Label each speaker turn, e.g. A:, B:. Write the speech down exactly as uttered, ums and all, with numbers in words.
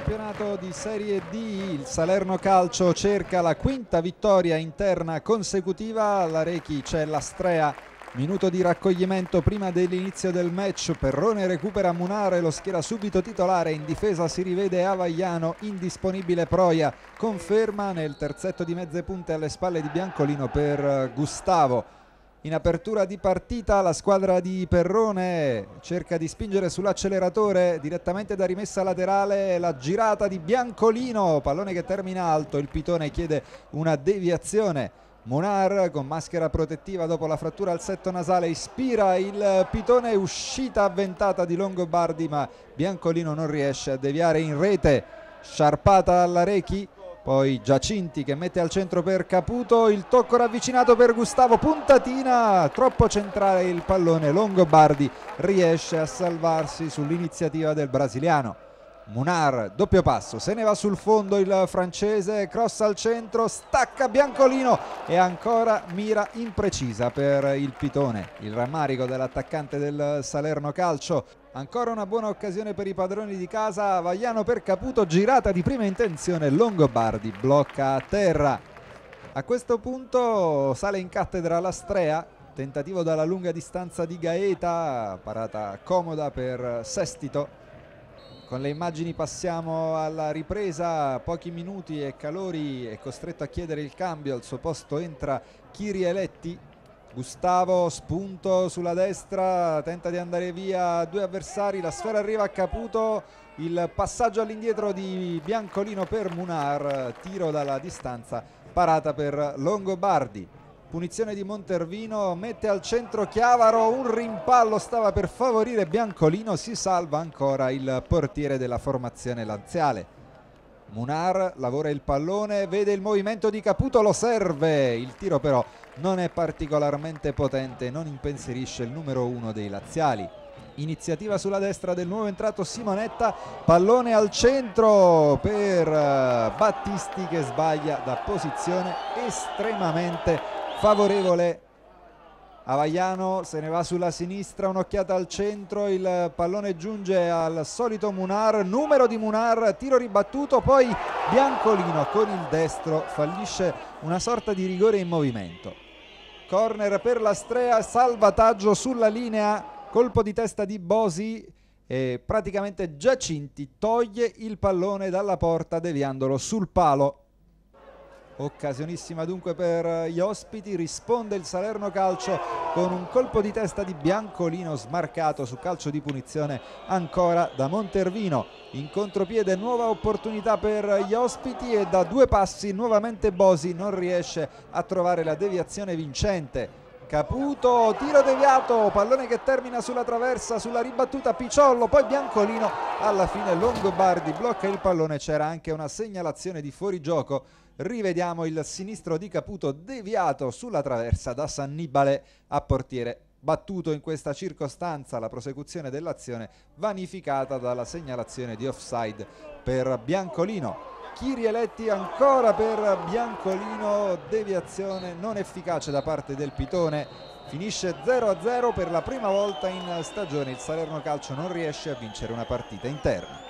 A: campionato di Serie D. Il Salerno Calcio cerca la quinta vittoria interna consecutiva. All'Arechi c'è l'Astrea, minuto di raccoglimento prima dell'inizio del match. Perrone recupera Munar e lo schiera subito titolare. In difesa si rivede Avagliano, indisponibile Proia, conferma nel terzetto di mezze punte alle spalle di Biancolino per Gustavo. In apertura di partita la squadra di Perrone cerca di spingere sull'acceleratore direttamente da rimessa laterale, la girata di Biancolino, pallone che termina alto, il Pitone chiede una deviazione. Munar con maschera protettiva dopo la frattura al setto nasale ispira il Pitone, uscita avventata di Longobardi ma Biancolino non riesce a deviare in rete. Sciarpata all'Arechi, poi Giacinti che mette al centro per Caputo, il tocco ravvicinato per Gustavo, puntatina, troppo centrale il pallone, Longobardi riesce a salvarsi sull'iniziativa del brasiliano. Munar, doppio passo, se ne va sul fondo il francese, cross al centro, stacca Biancolino e ancora mira imprecisa per il Pitone. Il rammarico dell'attaccante del Salerno Calcio. Ancora una buona occasione per i padroni di casa, Avagliano per Caputo, girata di prima intenzione, Longobardi blocca a terra. A questo punto sale in cattedra l'Astrea, tentativo dalla lunga distanza di Gaeta, parata comoda per Sestito. Con le immagini passiamo alla ripresa, pochi minuti e Calori è costretto a chiedere il cambio, al suo posto entra Chirieletti. Gustavo, spunto sulla destra, tenta di andare via due avversari, la sfera arriva a Caputo, il passaggio all'indietro di Biancolino per Munar, tiro dalla distanza, parata per Longobardi. Punizione di Montervino, mette al centro Chiavaro, un rimpallo stava per favorire Biancolino, si salva ancora il portiere della formazione laziale. Munar lavora il pallone, vede il movimento di Caputo, lo serve, il tiro però non è particolarmente potente, non impensierisce il numero uno dei laziali. Iniziativa sulla destra del nuovo entrato Simonetta, pallone al centro per Battisti che sbaglia da posizione estremamente favorevole. Avagliano se ne va sulla sinistra, un'occhiata al centro, il pallone giunge al solito Munar, numero di Munar, tiro ribattuto, poi Biancolino con il destro fallisce una sorta di rigore in movimento. Corner per l'Astrea, salvataggio sulla linea, colpo di testa di Bosi e praticamente Giacinti toglie il pallone dalla porta deviandolo sul palo. Occasionissima dunque per gli ospiti, risponde il Salerno Calcio con un colpo di testa di Biancolino smarcato su calcio di punizione ancora da Montervino. In contropiede nuova opportunità per gli ospiti e da due passi nuovamente Bosi non riesce a trovare la deviazione vincente. Caputo, tiro deviato, pallone che termina sulla traversa, sulla ribattuta Picciollo, poi Biancolino, alla fine Longobardi blocca il pallone, c'era anche una segnalazione di fuorigioco. Rivediamo il sinistro di Caputo deviato sulla traversa da Sannibale a portiere battuto in questa circostanza, la prosecuzione dell'azione vanificata dalla segnalazione di offside per Biancolino. Chirieletti ancora per Biancolino, deviazione non efficace da parte del Pitone, finisce zero a zero. Per la prima volta in stagione il Salerno Calcio non riesce a vincere una partita interna.